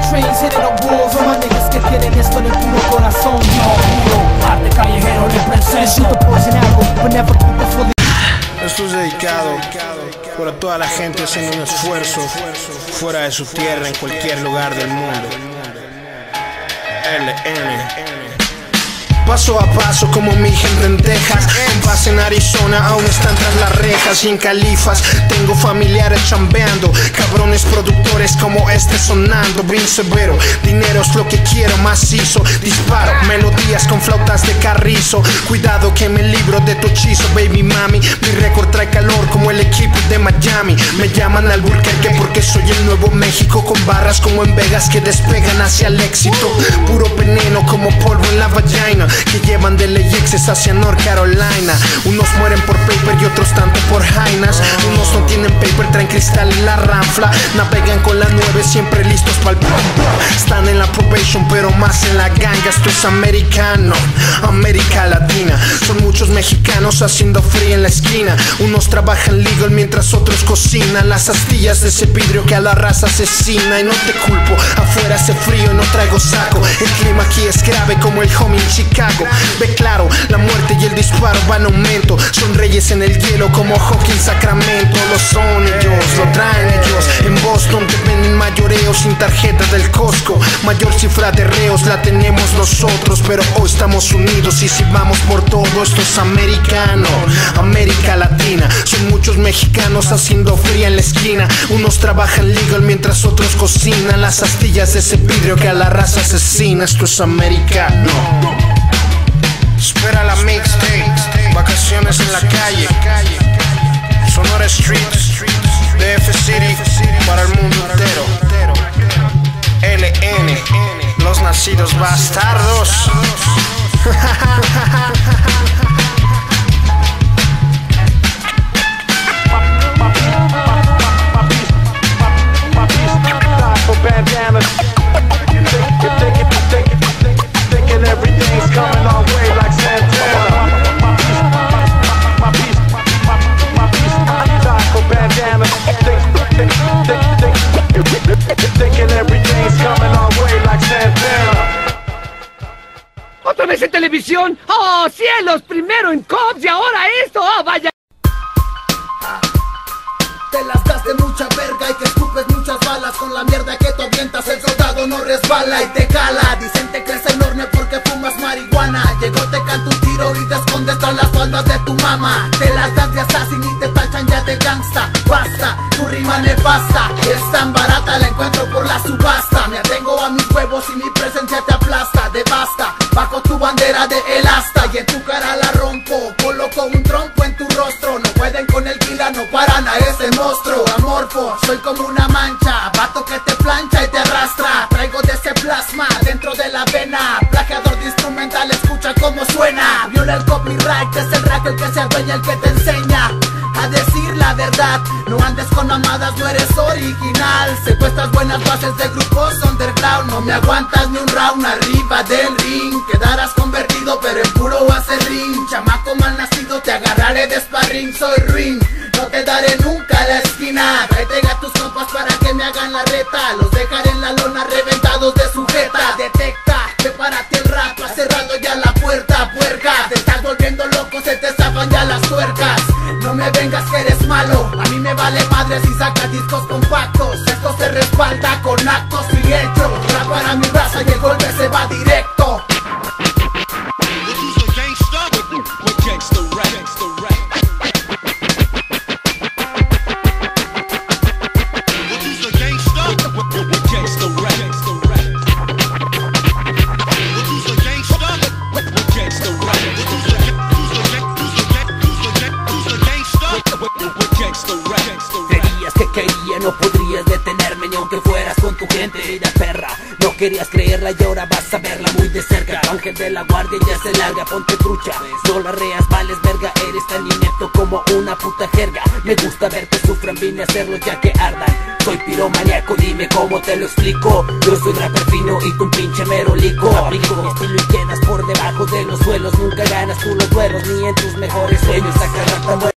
trains hitting the walls. All my niggas que tienen esto en el puro corazón. Yo, puro arte callejero representa. Shoot the poison arrow, but never keep it fully. Esto es dedicado por toda la gente haciendo un esfuerzo fuera de su tierra en cualquier lugar del mundo. LN. Paso a paso como mija en lentejas. En paz en Arizona aún están tras las rejas. Y en Califas tengo familiares chambeando. Cabrones productores como este sonando. Bien severo, dinero es lo que quiero macizo. Disparo, melodías con flautas de carrizo. Cuidado que me libro de tu hechizo, baby mami. Mi récord trae calor como el equipo de Miami. Me llaman Albuquerque porque soy el nuevo México. Con barras como en Vegas que despegan hacia el éxito. Puro veneno como polvo en la vagina, que llevan de LAX hacia North Carolina. Unos mueren por paper y otros tanto por jainas. Unos no tienen paper, traen cristal en la ranfla. Navegan con la 9 siempre listos pa'l Están en la probation pero más en la ganga. Esto es americano, América Latina. Son muchos mexicanos haciendo free en la esquina. Unos trabajan legal mientras otros cocinan las astillas de ese vidrio que a la raza asesina. Y no te culpo, afuera hace frío y no traigo saco. El clima aquí es grave como el homie en Chicago. Ve claro, la muerte y el disparo van en aumento. Son reyes en el hielo como hockey en Sacramento. Lo son ellos, lo traen ellos. En Boston te venden mayoreo sin tarjeta del Costco. Mayor cifra de reos la tenemos nosotros, pero hoy estamos unidos y si vamos por todo. Esto es americano, América Latina. Son muchos mexicanos haciendo fría en la esquina. Unos trabajan legal mientras otros cocinan las astillas de ese vidrio que a la raza asesina. Esto es americano. Espera la mixtape, vacaciones en la calle, Sonora Streets, DF City, para el mundo entero. LN, los nacidos bastardos. Everything's coming our way like Santana. My piece, taco bandana. Thinking everything's coming our way like Santana. ¿Otra vez en televisión? ¡Oh, cielos! Primero en Cops y ahora esto. ¡Oh, vaya! Te las das de mucha verga y que escupes muchas balas. Con la mierda que tú avientas el soldado no resbala y te cala. Dicen te crees enorme porque fumas marihuana. Llegó, te canta un tiro y te escondes tras las faldas de tu mamá. Te las das de assassin y te tachan ya de gangsta. Basta, tu rima nefasta es tan barata, la encuentro por la subasta. Me atengo a mis huevos y mi presencia te aplasta. Devasta, bajo tu bandera de el asta. Y en tu cara la rompo, coloco un trompo en tu rostro. No pueden con el kila, no paran a ese monstruo. Amorfo, soy como una mancha, vato que te plancha y te arrastra. Traigo de ese plasma dentro de la vena. Plagiador de instrumental, escucha cómo suena. Viola el copyright, es el rap el que se adueña, el que te enseña a decir la verdad. No andes con mamadas, no eres original. Secuestras buenas bases de grupos underground. No me aguantas ni un round arriba del ring. Quedarás convertido pero en puro acerrín. Chamaco mal nacido, te agarraré de sparring. Soy ring, no te daré nunca la esquina. Tráete a tus compas para que me hagan la reta. Los dejaré en la lona reventados de sujeta. Detecta, prepárate el rato, ha cerrado ya la puerta, puerca. Te estás volviendo loco, se te zafan ya las tuercas. No me vengas que eres malo, a mí me vale madre si sacas discos compactos. Esto se respalda con actos y hechos. Rap para mi raza y el golpe se va directo. Creías que quería, no podrías detenerme ni aunque fueras con tu gente. Ella perra, no querías creerla y ahora vas a verla muy de cerca. Tu ángel de la guardia ya se larga, ponte trucha. No la reas, vales verga, eres tan inepto como una puta jerga. Me gusta verte sufran, vine a hacerlo ya que ardan. Soy piromaníaco, dime cómo te lo explico. Yo soy rapper fino y tú un pinche merolico. Aplico mi estilo y quedas por debajo de los suelos. Nunca ganas tú los duelos, ni en tus mejores sueños. Saca rata